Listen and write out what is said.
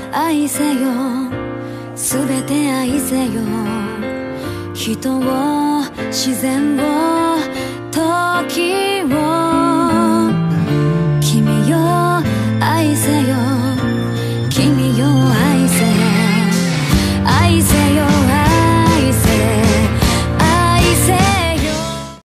愛せよすべて愛せよ人を自然を時を